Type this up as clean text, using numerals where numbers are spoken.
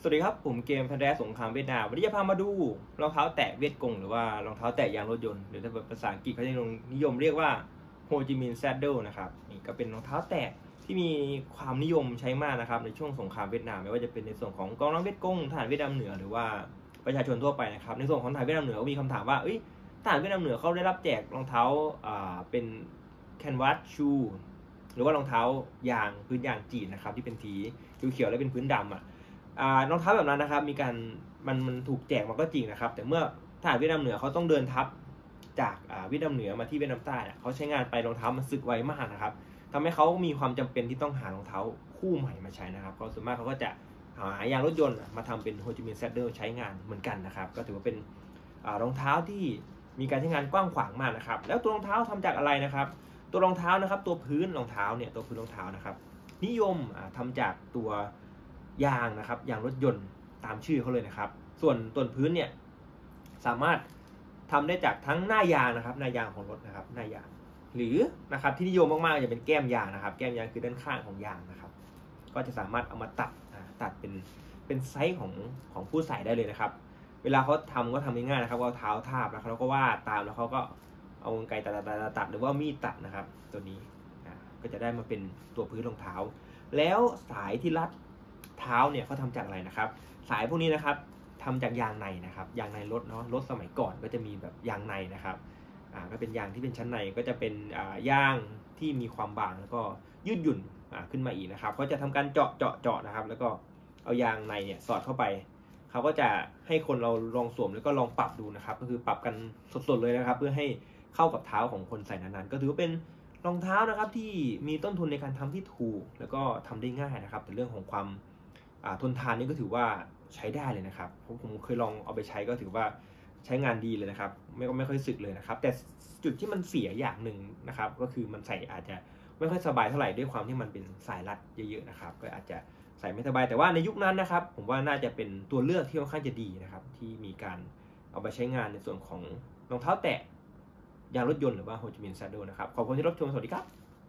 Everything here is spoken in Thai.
สวัสดีครับผมเกมพันแท้สงครามเวียดนามวันนี้จะพามาดูรองเท้าแตะเวียดกงหรือว่ารองเท้าแตะยางรถยนต์หรือถ้าภาษาอังกฤษเขาจะนิยมเรียกว่าโฮจิมินห์แซดเดิลนะครับนี่ก็เป็นรองเท้าแตะที่มีความนิยมใช้มากนะครับในช่วงสงครามเวียดนามไม่ว่าจะเป็นในส่วนของกองทัพเวียดกงทหารเวียดนามเหนือหรือว่าประชาชนทั่วไปนะครับในส่วนของทหารเวียดนามเหนือก็มีคำถามว่าทหารเวียดนามเหนือเขาได้รับแจกรองเท้าเป็นแคนวาสชูหรือว่ารองเท้ายางพื้นยางจีนนะครับที่เป็นสีเขียวๆและเป็นพื้นดำรองเท้าแบบนั้นนะครับมีการมันถูกแจกมาก็จริงนะครับแต่เมื่อทหารเวียดนามเหนือเขาต้องเดินทัพจากเวียดนามเหนือมาที่เวียดนามใต้เขาใช้งานไปรองเท้ามันสึกไวมากนะครับทำให้เขามีความจำเป็นที่ต้องหารองเท้าคู่ใหม่มาใช้นะครับเขาส่วนมากเขาก็จะหายางรถยนต์มาทำเป็นโฮจิมินห์แซดเดิลใช้งานเหมือนกันนะครับก็ถือว่าเป็นรองเท้าที่มีการใช้งานกว้างขวางมากนะครับแล้วตัวรองเท้าทำจากอะไรนะครับตัวรองเท้านะครับตัวพื้นรองเท้าเนี่ยตัวพื้นรองเท้านะครับนิยมทำจากตัวยางนะครับยางรถยนต์ตามชื่อเขาเลยนะครับส่วนตัวพื้นเนี่ยสามารถทำได้จากทั้งหน้ายางนะครับหน้ายางของรถนะครับหน้ายางหรือนะครับที่นิยมมากๆจะเป็นแก้มยางนะครับแก้มยางคือด้านข้างของยางนะครับก็จะสามารถเอามาตัดเป็นไซส์ของผู้ใส่ได้เลยนะครับเวลาเขาทำก็ทำง่ายๆนะครับเอาเท้าทาบแล้วเขาก็วาดตามแล้วเขาก็เอากรรไกรตัดหรือว่ามีดตัดนะครับตัวนี้ก็จะได้มาเป็นตัวพื้นรองเท้าแล้วสายที่รัดเท้าเนี่ยเขาทำจากอะไรนะครับสายพวกนี้นะครับทำจากยางในนะครับยางในรถเนาะรถสมัยก่อนก็จะมีแบบยางในนะครับก็เป็นยางที่เป็นชั้นในก็จะเป็นยางที่มีความบางแล้วก็ยืดหยุ่นขึ้นมาอีกนะครับเขาจะทำการเจาะนะครับแล้วก็เอายางในเนี่ยสอดเข้าไปเขาก็จะให้คนเราลองสวมแล้วก็ลองปรับดูนะครับก็คือปรับกันสดๆเลยนะครับเพื่อให้เข้ากับเท้าของคนใส่นั้นๆก็ถือว่าเป็นรองเท้านะครับที่มีต้นทุนในการทำที่ถูกแล้วก็ทำได้ง่ายนะครับแต่เรื่องของความทนทานนี่ก็ถือว่าใช้ได้เลยนะครับผมเคยลองเอาไปใช้ก็ถือว่าใช้งานดีเลยนะครับไม่ค่อยสึกเลยนะครับแต่จุดที่มันเสียอย่างหนึ่งนะครับก็คือมันใส่อาจจะไม่ค่อยสบายเท่าไหร่ด้วยความที่มันเป็นสายรัดเยอะๆนะครับก็อาจจะใส่ไม่สบายแต่ว่าในยุคนั้นนะครับผมว่าน่าจะเป็นตัวเลือกที่ค่อนข้างจะดีนะครับที่มีการเอาไปใช้งานในส่วนของรองเท้าแตะยางรถยนต์หรือว่าโฮจิมินห์แซดเดิลนะครับขอบคุณที่รับชมสวัสดีครับ